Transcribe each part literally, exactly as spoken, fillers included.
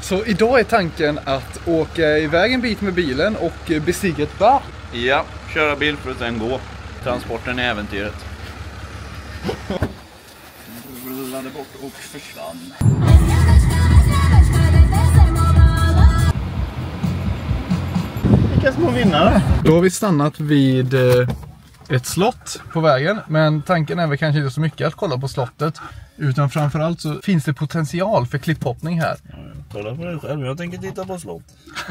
Så idag är tanken att åka iväg en bit med bilen och bestiga ett berg. Ja, köra bil för att sen gå. Transporten är äventyret. Rullade bort och försvann. Vilka små vinnare. Då har vi stannat vid ett slott på vägen. Men tanken är väl kanske inte så mycket att kolla på slottet. Utan framförallt så finns det potential för klipphoppning här. Ja, kolla på dig själv, jag tänker titta på slott.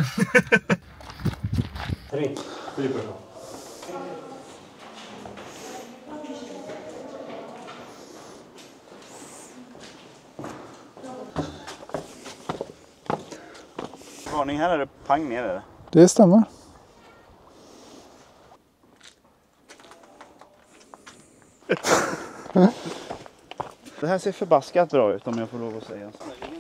Tre, fyra. Varning, här är det pang ner är det. Det stämmer. Det här ser förbaskat bra ut om jag får lov att säga.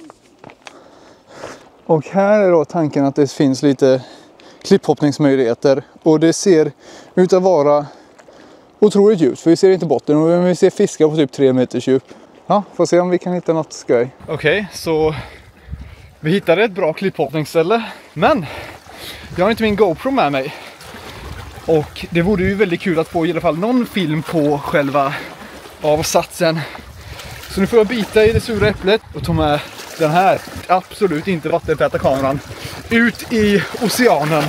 Och här är då tanken att det finns lite klipphoppningsmöjligheter. Och det ser ut att vara otroligt djupt, för vi ser inte botten. Och vi ser fiskar på typ tre meters djup. Ja, får se om vi kan hitta något skoj. Okej, okay, så vi hittade ett bra klipphoppningsställe. Men jag har inte min GoPro med mig. Och det vore ju väldigt kul att få i alla fall någon film på själva avsatsen. Så nu får jag bita i det sura äpplet och ta med den här absolut inte vattentäta kameran ut i oceanen.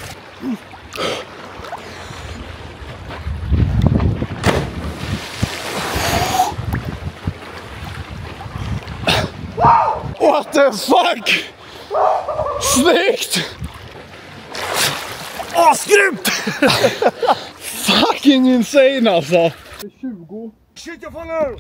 What the fuck? Snyggt! Asgrymt! Fucking insane alltså! tjugo. Shit, jag faller!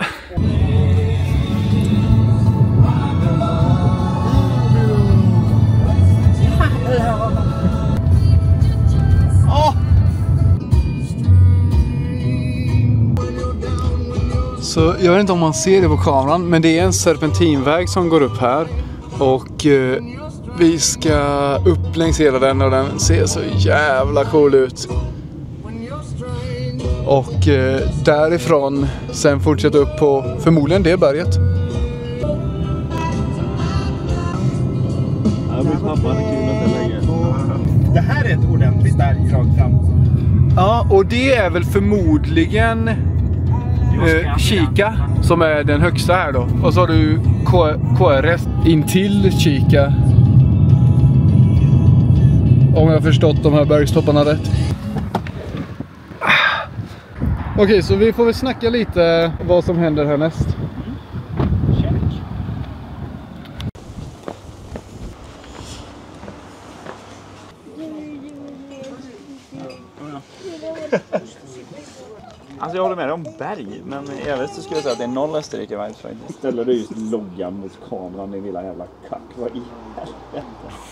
Så jag vet inte om man ser det på kameran, men det är en serpentinväg som går upp här. Och eh, vi ska upp längs hela den och den ser så jävla cool ut. Och eh, därifrån sen fortsätta upp på förmodligen det berget. Det här är ett ordentligt berg rakt fram. Ja, och det är väl förmodligen eh, Kika som är den högsta här då. Och så har du K R S in till Kika. Om jag har förstått de här bergstopparna rätt. Okej, okay, så vi får väl snacka lite vad som händer härnäst. Alltså jag håller med dig om berg, men i övrigt så skulle jag säga att det är noll Österrike-vibes faktiskt. Ställer du just loggan mot kameran, din lilla jävla kack, vad i helvete?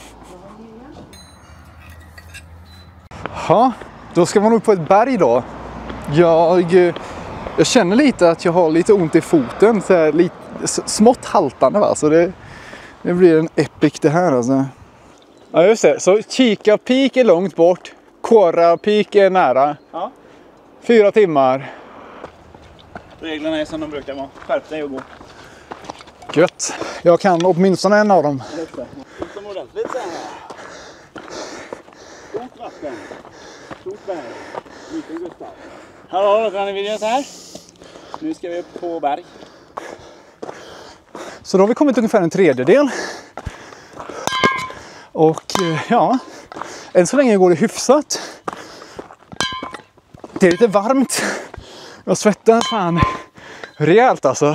Ja, då ska man upp på ett berg då. Jag, jag känner lite att jag har lite ont i foten, så här, lite smått haltande va, så det, det blir en epic det här alltså. Ja just det, så Kika Peak är långt bort, Kora Peak är nära. Ja. Fyra timmar. Reglerna är som de brukar vara. Skärp dig och gå. Gött. Jag kan åtminstone en av dem. Som ordentligt så här. Stort vatten. Stort berg. Liten Gustav. Hallå, kan ni vilja så här? Nu ska vi upp på berg. Så då har vi kommit ungefär en tredjedel. Och ja, än så länge går det hyfsat. Det är lite varmt. Jag svettas fan rejält alltså.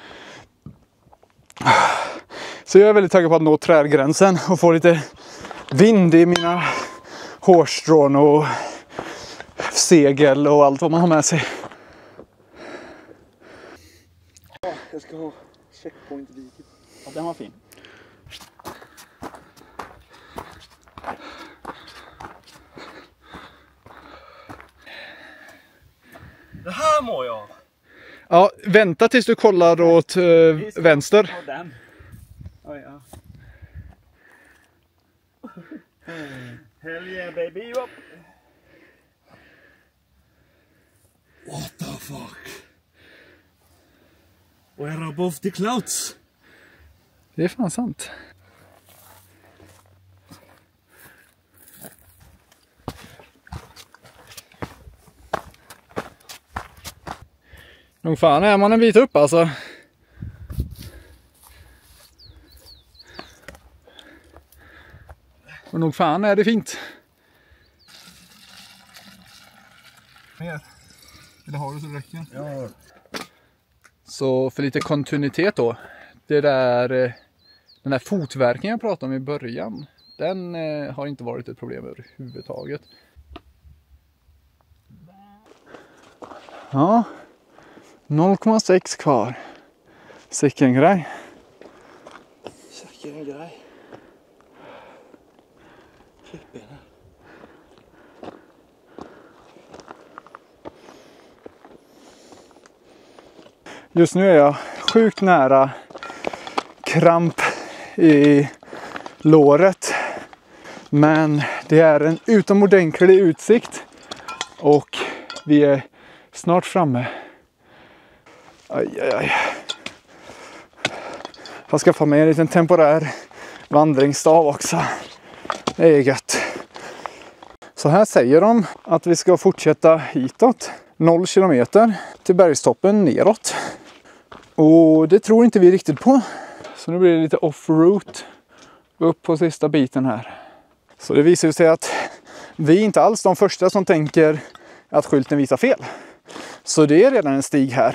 Så jag är väldigt taggad på att nå trädgränsen och få lite vind i mina hårstrån och segel och allt vad man har med sig. Jag ska ha checkpoint vid. Ja, den var fin. Det här mår jag. Ja, vänta tills du kollar åt uh, vänster. Ja, den. Oj, ja. Hell yeah baby. Up. What the fuck? We're above the clouds. Det är fan sant. Nog fan är man en bit upp alltså. Och nog fan är det fint. Mer? Eller har du så räcker? Ja. Så för lite kontinuitet då. Det där, den där fotverken jag pratade om i början. Den eh, har inte varit ett problem överhuvudtaget. Ja. noll komma sex kvar. Sicken grej. Sicken grej. Klippbenen. Just nu är jag sjukt nära kramp i låret. Men det är en utomordentlig utsikt. Och vi är snart framme. Aj, aj, aj. Jag ska få med en liten temporär vandringsstav också. Det är gött. Så här säger de att vi ska fortsätta hitåt. noll kilometer till bergstoppen neråt. Och det tror inte vi riktigt på. Så nu blir det lite off-route upp på sista biten här. Så det visar sig att vi är inte alls de första som tänker att skylten visar fel. Så det är redan en stig här.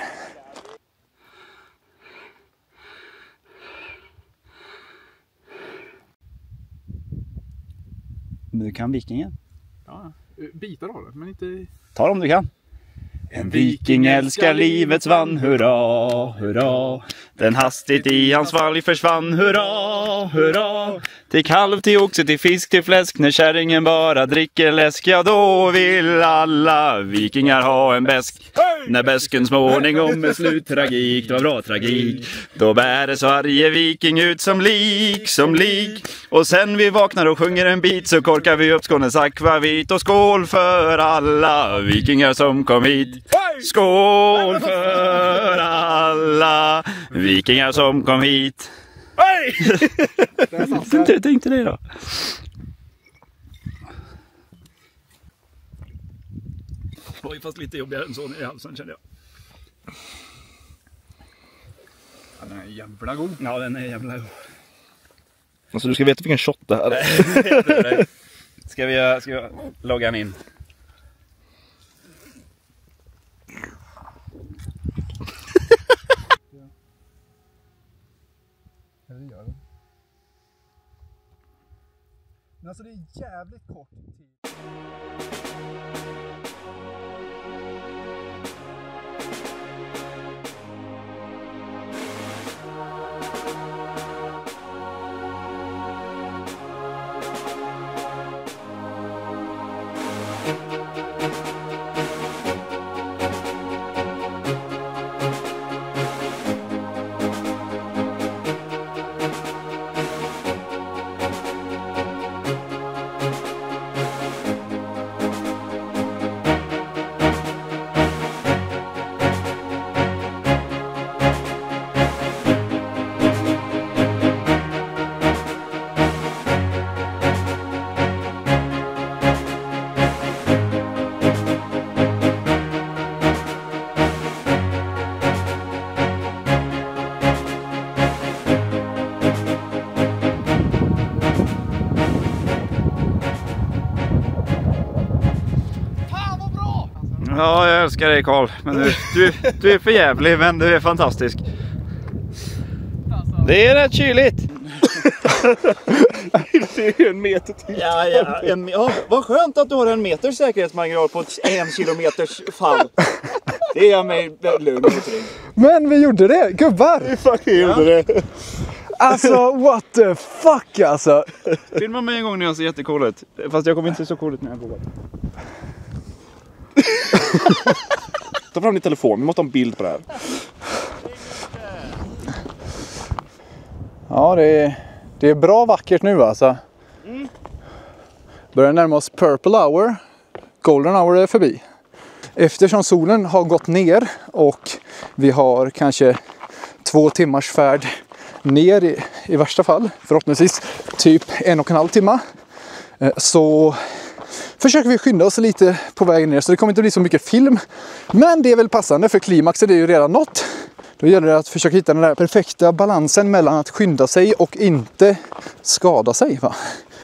Nu kan vikingen. Ja, bitar av det, men inte... Ta dem du kan. En viking älskar livets vann, hurra, hurra. Den hastigt i hans valg försvann, hurra, hurra. Till kalv, till oxe, till fisk, till fläsk. När kärringen bara dricker läsk, ja då vill alla vikingar ha en bäsk. När bäsken småningom är slut, tragik, det var bra tragik. Då bär det varje viking ut som lik, som lik. Och sen vi vaknar och sjunger en bit så korkar vi upp Skånes akvavit. Och skål för alla vikingar som kom hit. Skål för alla vikingar som kom hit. Hej! Jag tänkte det då. Det var ju fast lite jobbigare än så i halsen kände jag. Ja, den är jävla god. Ja, den är jävla god. Alltså du ska veta vilken shot det här är. Ska vi, ska vi logga den in? Eller gör det. Men alltså det är jävligt kort tid. Ja, jag älskar dig Karl. Men du, du, du är för jävlig, men du är fantastisk. Det är rätt kyligt. Det är en meter till. Ja, ja, en, ja, vad skönt att du har en meters säkerhetsmarginal på ett en kilometers fall. Det är jag mig lugn kring. Men vi gjorde det, gubbar! Vi fucking gjorde ja. det. Alltså, what the fuck alltså. Filma mig en gång när jag ser jättecool ut. Fast jag kommer inte se så cool ut när jag går. Ta fram din telefon, vi måste ha en bild på det här. Ja, det är, det är bra vackert nu alltså. Mm. Börjar närma oss purple hour. Golden hour är förbi. Eftersom solen har gått ner och vi har kanske två timmars färd ner i, i värsta fall, förhoppningsvis typ en och en halv timme, så försöker vi skynda oss lite på vägen ner så det kommer inte bli så mycket film. Men det är väl passande för klimaxet är ju redan nått. Då gäller det att försöka hitta den där perfekta balansen mellan att skynda sig och inte skada sig, va?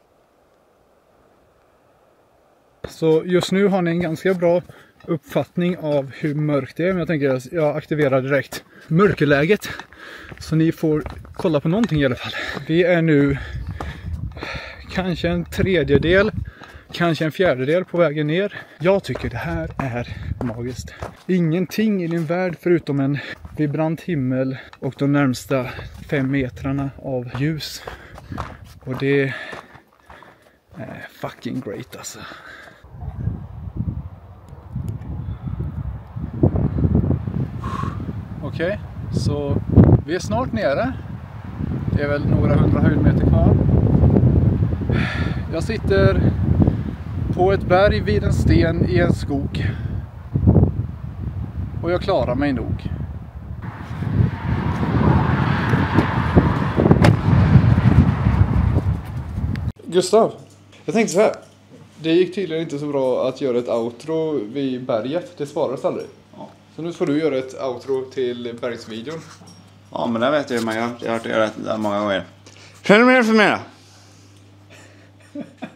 Så just nu har ni en ganska bra uppfattning av hur mörkt det är. Men jag tänker att jag aktiverar direkt mörkerläget. Så ni får kolla på någonting i alla fall. Vi är nu kanske en tredjedel, kanske en fjärdedel på vägen ner. Jag tycker det här är magiskt. Ingenting i din värld förutom en vibrant himmel och de närmsta fem metrarna av ljus. Och det är fucking great alltså. Okej, okay, så vi är snart nere. Det är väl några hundra höjdmeter kvar. Jag sitter på ett berg vid en sten i en skog. Och jag klarar mig nog. Gustav, jag tänkte så här. Det gick tydligen inte så bra att göra ett outro vid berget. Det sparades aldrig. Ja. Så nu får du göra ett outro till bergsvideon. Ja, men det vet jag hur man gör. Jag har hört det göra det många gånger. Känner du mer för mig?